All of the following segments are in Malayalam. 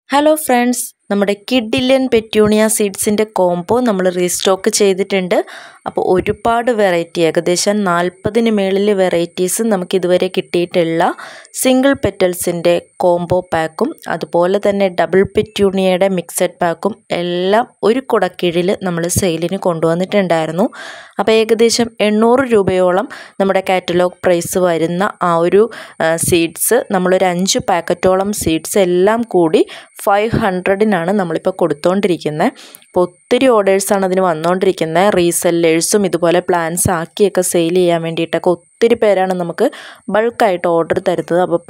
ഹലോ ഫ്രണ്ട്സ്, നമ്മുടെ കിഡിലിയൻ പെറ്റ്യൂണിയ സീഡ്സിൻ്റെ കോംബോ നമ്മൾ റീസ്റ്റോക്ക് ചെയ്തിട്ടുണ്ട്. അപ്പോൾ ഒരുപാട് വെറൈറ്റി, ഏകദേശം 40-ന് മേളിൽ വെറൈറ്റീസ് നമുക്ക് ഇതുവരെ കിട്ടിയിട്ടുള്ള സിംഗിൾ പെറ്റൽസിൻ്റെ കോംബോ പാക്കും അതുപോലെ തന്നെ ഡബിൾ പെറ്റ്യൂണിയയുടെ മിക്സഡ് പാക്കും എല്ലാം ഒരു കുടക്കീഴിൽ നമ്മൾ സെയിലിന് കൊണ്ടുവന്നിട്ടുണ്ടായിരുന്നു. അപ്പോൾ ഏകദേശം 800 രൂപയോളം നമ്മുടെ കാറ്റലോഗ് പ്രൈസ് വരുന്ന ആ ഒരു സീഡ്സ് നമ്മളൊരു 5 പാക്കറ്റോളം സീഡ്സ് എല്ലാം കൂടി 500-നാണ് നമ്മളിപ്പോൾ കൊടുത്തുകൊണ്ടിരിക്കുന്നത്. അപ്പോൾ ഒത്തിരി ഓർഡേഴ്സാണ് അതിന് വന്നുകൊണ്ടിരിക്കുന്നത്. റീസെല്ലേഴ്സും ഇതുപോലെ പ്ലാൻസ് ആക്കിയൊക്കെ സെയിൽ ചെയ്യാൻ വേണ്ടിയിട്ടൊക്കെ ഒത്തിരി പേരാണ് നമുക്ക് ബൾക്കായിട്ട് ഓർഡർ തരുന്നത്. അപ്പോൾ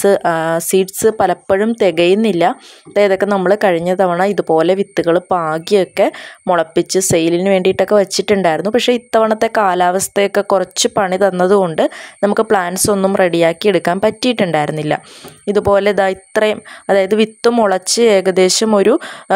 സീഡ്സ് പലപ്പോഴും തികയുന്നില്ല. അതായതൊക്കെ നമ്മൾ കഴിഞ്ഞ തവണ ഇതുപോലെ വിത്തുകൾ പാകിയൊക്കെ മുളപ്പിച്ച് സെയിലിന് വേണ്ടിയിട്ടൊക്കെ വെച്ചിട്ടുണ്ടായിരുന്നു. പക്ഷേ ഇത്തവണത്തെ കാലാവസ്ഥയൊക്കെ കുറച്ച് പണി തന്നതുകൊണ്ട് നമുക്ക് പ്ലാൻസ് ഒന്നും റെഡിയാക്കി എടുക്കാൻ പറ്റിയിട്ടുണ്ടായിരുന്നില്ല. ഇതുപോലെ ഇത്രയും, അതായത് വിത്ത് മുളച്ച് ഏകദേശം ഒരു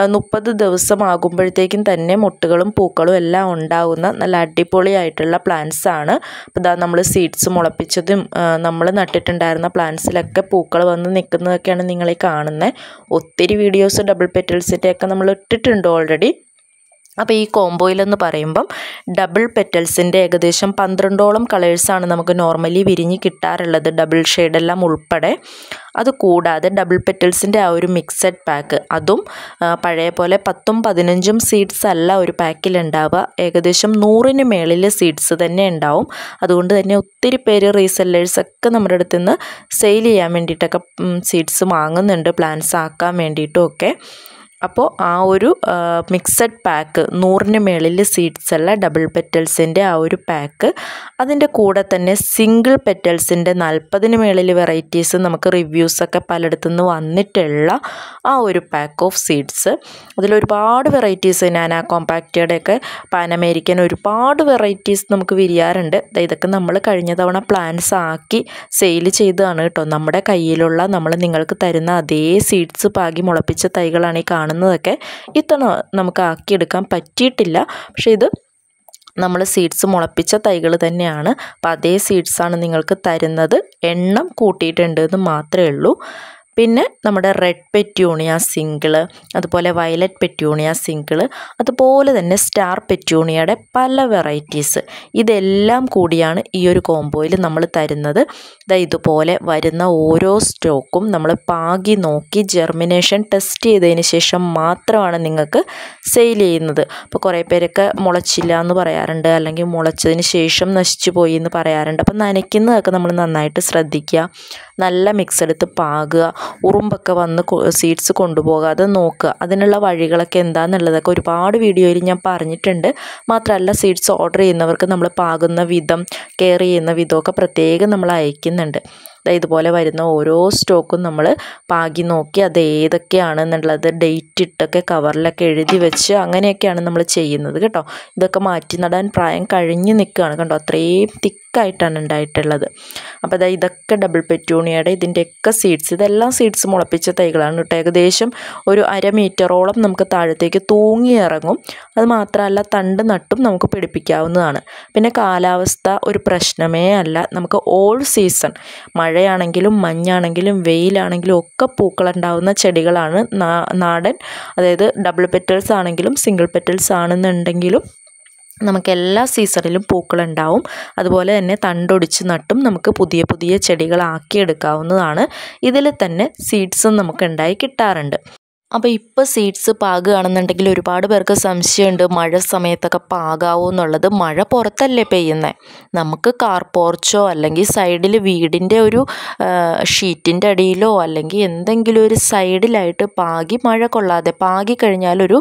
30 ദിവസമാകുമ്പോഴത്തേക്കും തന്നെ മുട്ടുകളും പൂക്കളും എല്ലാം ഉണ്ടാകുന്ന നല്ല അടിപൊളിയായിട്ടുള്ള പ്ലാന്റ്സ് ആണ്. അപ്പോൾ നമ്മൾ സീഡ്സ് മുളപ്പിച്ചതും നമ്മൾ നട്ടിട്ടുണ്ടായിരുന്ന പ്ലാന്റ്സിലൊക്കെ പൂക്കൾ വന്ന് നിൽക്കുന്നതൊക്കെയാണ് നിങ്ങളീ കാണുന്നത്. ഒത്തിരി വീഡിയോസ് ഡബിൾ പെറ്റൽസിൻ്റെയൊക്കെ നമ്മൾ ഇട്ടിട്ടുണ്ട് ഓൾറെഡി. അപ്പോൾ ഈ കോംബോയിലെന്ന് പറയുമ്പം ഡബിൾ പെറ്റൽസിൻ്റെ ഏകദേശം 12ഓളം കളേഴ്സാണ് നമുക്ക് നോർമലി വിരിഞ്ഞ് കിട്ടാറുള്ളത്, ഡബിൾ ഷെയ്ഡെല്ലാം ഉൾപ്പെടെ. അതുകൂടാതെ ഡബിൾ പെറ്റൽസിൻ്റെ ആ ഒരു മിക്സഡ് പാക്ക്, അതും പഴയ പോലെ 10ഉം 15ഉം സീഡ്സ് അല്ല ഒരു പാക്കിലുണ്ടാവുക, ഏകദേശം 100-ന് മേളിൽ സീഡ്സ് തന്നെ ഉണ്ടാവും. അതുകൊണ്ട് തന്നെ ഒത്തിരി പേര് റീസെല്ലേഴ്സൊക്കെ നമ്മുടെ അടുത്ത് നിന്ന് സെയിൽ ചെയ്യാൻ വേണ്ടിയിട്ടൊക്കെ സീഡ്സ് വാങ്ങുന്നുണ്ട്, പ്ലാൻസ് ആക്കാൻ വേണ്ടിയിട്ടും ഒക്കെ. അപ്പോൾ ആ ഒരു മിക്സഡ് പാക്ക് 100-ന് മേളിൽ സീഡ്സ് അല്ല ഡബിൾ പെറ്റൽസിൻ്റെ ആ ഒരു പാക്ക്, അതിൻ്റെ കൂടെ തന്നെ സിംഗിൾ പെറ്റൽസിൻ്റെ 40-ന് മേളിൽ വെറൈറ്റീസ് നമുക്ക് റിവ്യൂസൊക്കെ പലയിടത്തുനിന്ന് വന്നിട്ടുള്ള ആ ഒരു പാക്ക് ഓഫ് സീഡ്സ്. അതിലൊരുപാട് വെറൈറ്റീസ്, നാനാ കോമ്പാക്റ്റയുടെയൊക്കെ പാൻ അമേരിക്കൻ ഒരുപാട് വെറൈറ്റീസ് നമുക്ക് വിരിയാറുണ്ട്. ഇതൊക്കെ നമ്മൾ കഴിഞ്ഞ തവണ പ്ലാൻസ് ആക്കി സെയിൽ ചെയ്തതാണ് കേട്ടോ. നമ്മുടെ കയ്യിലുള്ള നമ്മൾ നിങ്ങൾക്ക് തരുന്ന അതേ സീഡ്സ് പാകി മുളപ്പിച്ച തൈകളാണ് ഈ കാണുന്നതൊക്കെ. ഇത്തവണ നമുക്ക് ആക്കിയെടുക്കാൻ പറ്റിയിട്ടില്ല, പക്ഷേ ഇത് നമ്മൾ സീഡ്സ് മുളപ്പിച്ച തൈകൾ തന്നെയാണ്. അപ്പോൾ അതേ സീഡ്സാണ് നിങ്ങൾക്ക് തരുന്നത്, എണ്ണം കൂട്ടിയിട്ടുണ്ട് എന്ന് മാത്രമേ ഉള്ളൂ. പിന്നെ നമ്മുടെ റെഡ് പെറ്റ്യൂണിയ സിംഗിള്, അതുപോലെ വയലറ്റ് പെറ്റ്യൂണിയ സിംഗിള്, അതുപോലെ തന്നെ സ്റ്റാർ പെറ്റ്യൂണിയയുടെ പല വെറൈറ്റീസ്, ഇതെല്ലാം കൂടിയാണ് ഈ ഒരു കോംബോയിൽ നമ്മൾ തരുന്നത്. ഇതുപോലെ വരുന്ന ഓരോ സ്റ്റോക്കും നമ്മൾ പാകി നോക്കി ജെർമിനേഷൻ ടെസ്റ്റ് ചെയ്തതിന് ശേഷം മാത്രമാണ് നിങ്ങൾക്ക് സെയിൽ ചെയ്യുന്നത്. അപ്പോൾ കുറേ പേരൊക്കെ മുളച്ചില്ല എന്ന് പറയാറുണ്ട്, അല്ലെങ്കിൽ മുളച്ചതിന് ശേഷം നശിച്ചു പോയി എന്ന് പറയാറുണ്ട്. അപ്പോൾ നനയ്ക്കുന്നതൊക്കെ നമ്മൾ നന്നായിട്ട് ശ്രദ്ധിക്കുക, നല്ല മിക്സ് എടുത്ത് പാകുക, ഉറുമ്പൊക്കെ വന്ന് സീഡ്സ് കൊണ്ടുപോകാതെ നോക്കുക. അതിനുള്ള വഴികളൊക്കെ എന്താണെന്നുള്ളതൊക്കെ ഒരുപാട് വീഡിയോയിൽ ഞാൻ പറഞ്ഞിട്ടുണ്ട്. മാത്രമല്ല സീഡ്സ് ഓർഡർ ചെയ്യുന്നവർക്ക് നമ്മൾ പാകുന്ന വിധം, കെയർ ചെയ്യുന്ന വിധമൊക്കെ പ്രത്യേകം നമ്മൾ അയക്കുന്നുണ്ട്. ഇതുപോലെ വരുന്ന ഓരോ സ്റ്റോക്കും നമ്മൾ പാകി നോക്കി അത് ഏതൊക്കെയാണെന്നുള്ളത് ഡേറ്റ് ഇട്ടൊക്കെ കവറിലൊക്കെ എഴുതി വെച്ച് അങ്ങനെയൊക്കെയാണ് നമ്മൾ ചെയ്യുന്നത് കേട്ടോ. ഇതൊക്കെ മാറ്റി നടാൻ പ്രായം കഴിഞ്ഞ് നിൽക്കുകയാണ് കണ്ടോ, അത്രയും തിക്കായിട്ടാണ് ഉണ്ടായിട്ടുള്ളത്. അപ്പോൾ ഇതൊക്കെ ഡബിൾ പെറ്റ്യൂണിയയുടെ ഇതിൻ്റെയൊക്കെ സീഡ്സ്, ഇതെല്ലാം സീഡ്സ് മുളപ്പിച്ച തൈകളാണ് കേട്ടോ. ഏകദേശം ഒരു 1/2 മീറ്ററോളം നമുക്ക് താഴത്തേക്ക് തൂങ്ങി ഇറങ്ങും. അത് മാത്രമല്ല തണ്ട് നട്ടും നമുക്ക് പിടിപ്പിക്കാവുന്നതാണ്. പിന്നെ കാലാവസ്ഥ ഒരു പ്രശ്നമേ അല്ല, നമുക്ക് ഓൾ സീസൺ, മഴയാണെങ്കിലും മഞ്ഞാണെങ്കിലും വെയിലാണെങ്കിലും ഒക്കെ പൂക്കളുണ്ടാവുന്ന ചെടികളാണ് നാടൻ. അതായത് ഡബിൾ പെറ്റൽസ് ആണെങ്കിലും സിംഗിൾ പെറ്റൽസ് ആണെന്നുണ്ടെങ്കിലും നമുക്ക് എല്ലാ സീസണിലും പൂക്കളുണ്ടാവും. അതുപോലെ തന്നെ തണ്ടൊടിച്ച് നട്ടും നമുക്ക് പുതിയ പുതിയ ചെടികളാക്കിയെടുക്കാവുന്നതാണ്. ഇതിൽ തന്നെ സീഡ്സും നമുക്ക് ഉണ്ടായി കിട്ടാറുണ്ട്. അപ്പോൾ ഇപ്പോൾ സീഡ്സ് പാകുകയാണെന്നുണ്ടെങ്കിൽ ഒരുപാട് പേർക്ക് സംശയമുണ്ട്, മഴ സമയത്തൊക്കെ പാകാവോ എന്നുള്ളത്. മഴ പുറത്തല്ലേ പെയ്യുന്നത്, നമുക്ക് കാർ പോർച്ചോ അല്ലെങ്കിൽ സൈഡിൽ വീടിൻ്റെ ഒരു ഷീറ്റിൻ്റെ അടിയിലോ അല്ലെങ്കിൽ എന്തെങ്കിലും ഒരു സൈഡിലായിട്ട് പാകി, മഴ കൊള്ളാതെ പാകി കഴിഞ്ഞാലൊരു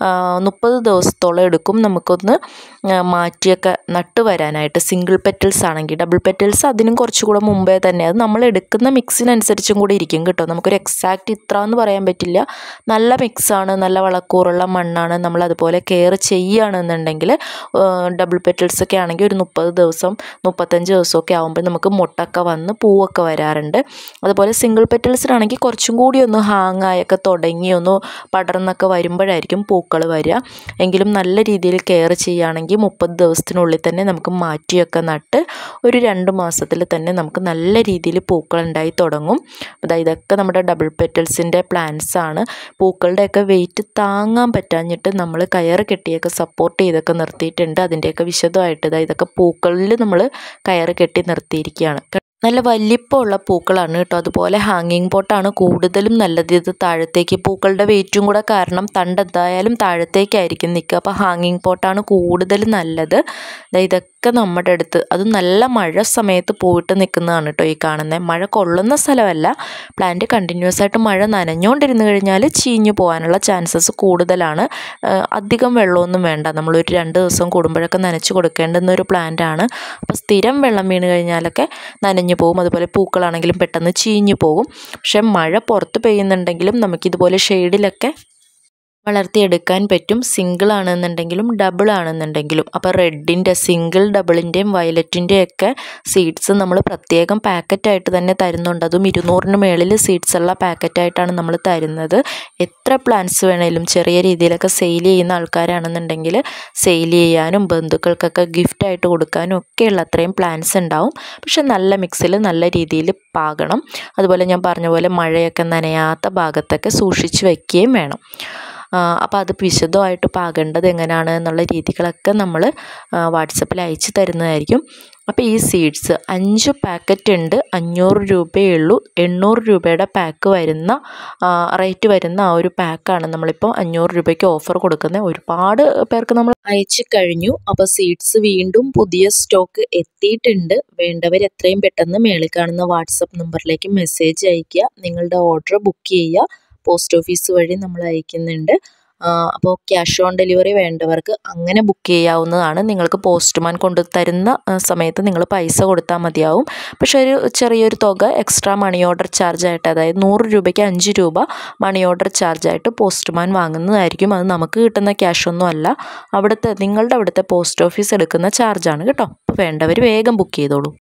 30 ദിവസത്തോളം എടുക്കും നമുക്കൊന്ന് മാറ്റിയൊക്കെ നട്ട് വരാനായിട്ട്. സിംഗിൾ പെറ്റൽസ് ആണെങ്കിൽ, ഡബിൾ പെറ്റൽസ് അതിനും കുറച്ചുകൂടെ മുമ്പേ തന്നെ, അത് നമ്മൾ എടുക്കുന്ന മിക്സിനനുസരിച്ചും കൂടി ഇരിക്കും കേട്ടോ. നമുക്കൊരു എക്സാക്റ്റ് ഇത്ര എന്ന് പറയാൻ പറ്റില്ല. നല്ല മിക്സാണ്, നല്ല വളക്കൂറുള്ള മണ്ണാണ്, നമ്മൾ അതുപോലെ കെയർ ചെയ്യുകയാണെന്നുണ്ടെങ്കിൽ ഡബിൾ പെറ്റൽസൊക്കെ ആണെങ്കിൽ ഒരു 30 ദിവസം 35 ദിവസമൊക്കെ ആകുമ്പോൾ നമുക്ക് മുട്ടൊക്കെ വന്ന് പൂവൊക്കെ വരാറുണ്ട്. അതുപോലെ സിംഗിൾ പെറ്റൽസിനാണെങ്കിൽ കുറച്ചും കൂടി ഒന്ന് ഹാങ്ങായൊക്കെ തുടങ്ങി ഒന്ന് പടർന്നൊക്കെ വരുമ്പോഴായിരിക്കും പൂക്കൾ വരിക. എങ്കിലും നല്ല രീതിയിൽ കെയർ ചെയ്യുകയാണെങ്കിൽ 30 ദിവസത്തിനുള്ളിൽ തന്നെ നമുക്ക് മാറ്റിയൊക്കെ നട്ട് ഒരു 2 മാസത്തിൽ തന്നെ നമുക്ക് നല്ല രീതിയിൽ പൂക്കൾ ഉണ്ടായി തുടങ്ങും. ഇതൊക്കെ നമ്മുടെ ഡബിൾ പെറ്റൽസിൻ്റെ പ്ലാന്റ്സ് ആണ്. പൂക്കളുടെയൊക്കെ വെയിറ്റ് താങ്ങാൻ പറ്റാഞ്ഞിട്ട് നമ്മൾ കയറ് കെട്ടിയൊക്കെ സപ്പോർട്ട് ചെയ്തൊക്കെ നിർത്തിയിട്ടുണ്ട്. അതിൻ്റെയൊക്കെ വിശദമായിട്ട് ഇതൊക്കെ പൂക്കളിൽ നമ്മൾ കയറ് കെട്ടി നിർത്തിയിരിക്കുകയാണ്. നല്ല വലിപ്പമുള്ള പൂക്കളാണ് കേട്ടോ. അതുപോലെ ഹാങ്ങിങ് പോട്ടാണ് കൂടുതലും നല്ലത്. ഇത് താഴത്തേക്ക് പൂക്കളുടെ വെയിറ്റും കൂടെ കാരണം തണ്ട് എന്തായാലും താഴത്തേക്കായിരിക്കും നിൽക്കുക. അപ്പോൾ ഹാങ്ങിങ് പോട്ടാണ് കൂടുതൽ നല്ലത്. ഇതൊക്കെ നമ്മുടെ അടുത്ത് അത് നല്ല മഴ സമയത്ത് പോയിട്ട് നിൽക്കുന്നതാണ് കേട്ടോ ഈ കാണുന്നത്. മഴ കൊള്ളുന്ന സ്ഥലമല്ല. പ്ലാന്റ് കണ്ടിന്യൂസ് ആയിട്ട് മഴ നനഞ്ഞുകൊണ്ടിരുന്നു കഴിഞ്ഞാൽ ചീഞ്ഞു പോകാനുള്ള ചാൻസസ് കൂടുതലാണ്. അധികം വെള്ളമൊന്നും വേണ്ട. നമ്മളൊരു 2 ദിവസം കൂടുമ്പോഴൊക്കെ നനച്ച് കൊടുക്കേണ്ടുന്ന ഒരു പ്ലാന്റാണ്. അപ്പോൾ സ്ഥിരം വെള്ളം വീണ് കഴിഞ്ഞാലൊക്കെ നനഞ്ഞു പോകും. അതുപോലെ പൂക്കളാണെങ്കിലും പെട്ടെന്ന് ചീഞ്ഞു പോകും. പക്ഷെ മഴ പുറത്ത് പെയ്യുന്നുണ്ടെങ്കിലും നമുക്കിതുപോലെ ഷെയ്ഡിലൊക്കെ വളർത്തിയെടുക്കാൻ പറ്റും. സിംഗിൾ ആണെന്നുണ്ടെങ്കിലും ഡബിൾ ആണെന്നുണ്ടെങ്കിലും. അപ്പോൾ റെഡിൻ്റെ സിംഗിൾ ഡബിളിൻ്റെയും വയലറ്റിൻ്റെയൊക്കെ സീഡ്സ് നമ്മൾ പ്രത്യേകം പാക്കറ്റായിട്ട് തന്നെ തരുന്നുണ്ട്. അതും 200-ന് മേളിൽ സീഡ്സ് ഉള്ള പാക്കറ്റായിട്ടാണ് നമ്മൾ തരുന്നത്. എത്ര പ്ലാന്റ്സ് വേണേലും ചെറിയ രീതിയിലൊക്കെ സെയിൽ ചെയ്യുന്ന ആൾക്കാരാണെന്നുണ്ടെങ്കിൽ സെയിൽ ചെയ്യാനും ബന്ധുക്കൾക്കൊക്കെ ഗിഫ്റ്റായിട്ട് കൊടുക്കാനും ഒക്കെയുള്ള അത്രയും പ്ലാന്റ്സ് ഉണ്ടാവും. പക്ഷെ നല്ല മിക്സിൽ നല്ല രീതിയിൽ പാകണം. അതുപോലെ ഞാൻ പറഞ്ഞ പോലെ മഴയൊക്കെ നനയാത്ത ഭാഗത്തൊക്കെ സൂക്ഷിച്ച് വയ്ക്കുകയും വേണം. അപ്പോൾ അത് വിശദമായിട്ട് പാകേണ്ടത് എങ്ങനെയാണ് എന്നുള്ള രീതികളൊക്കെ നമ്മൾ വാട്സപ്പിൽ അയച്ചു തരുന്നതായിരിക്കും. അപ്പോൾ ഈ സീഡ്സ് 5 പാക്കറ്റ് ഉണ്ട്. 500 രൂപയേ ഉള്ളൂ. 800 രൂപയുടെ പാക്ക് വരുന്ന റേറ്റ് വരുന്ന ആ ഒരു പാക്കാണ് നമ്മളിപ്പോൾ 500 രൂപയ്ക്ക് ഓഫർ കൊടുക്കുന്നത്. ഒരുപാട് പേർക്ക് നമ്മൾ അയച്ചു കഴിഞ്ഞു. അപ്പോൾ സീഡ്സ് വീണ്ടും പുതിയ സ്റ്റോക്ക് എത്തിയിട്ടുണ്ട്. വേണ്ടവർ എത്രയും പെട്ടെന്ന് മേളിൽ കാണുന്ന വാട്സപ്പ് നമ്പറിലേക്ക് മെസ്സേജ് അയയ്ക്കുക. നിങ്ങളുടെ ഓർഡർ ബുക്ക് ചെയ്യുക. പോസ്റ്റ് ഓഫീസ് വഴി നമ്മൾ അയക്കുന്നുണ്ട്. അപ്പോൾ ക്യാഷ് ഓൺ ഡെലിവറി വേണ്ടവർക്ക് അങ്ങനെ ബുക്ക് ചെയ്യാവുന്നതാണ്. നിങ്ങൾക്ക് പോസ്റ്റ്മാൻ കൊണ്ടുതരുന്ന സമയത്ത് നിങ്ങൾ പൈസ കൊടുത്താൽ മതിയാവും. പക്ഷേ ഒരു ചെറിയൊരു തുക എക്സ്ട്രാ മണി ഓർഡർ ചാർജായിട്ട്, അതായത് 100 രൂപയ്ക്ക് 5 രൂപ മണി ഓർഡർ ചാർജായിട്ട് പോസ്റ്റ്മാൻ വാങ്ങുന്നതായിരിക്കും. അത് നമുക്ക് കിട്ടുന്ന ക്യാഷൊന്നും അല്ല, നിങ്ങളുടെ അവിടുത്തെ പോസ്റ്റ് ഓഫീസ് എടുക്കുന്ന ചാർജാണ് കേട്ടോ. അപ്പോൾ വേണ്ടവർ വേഗം ബുക്ക് ചെയ്തോളൂ.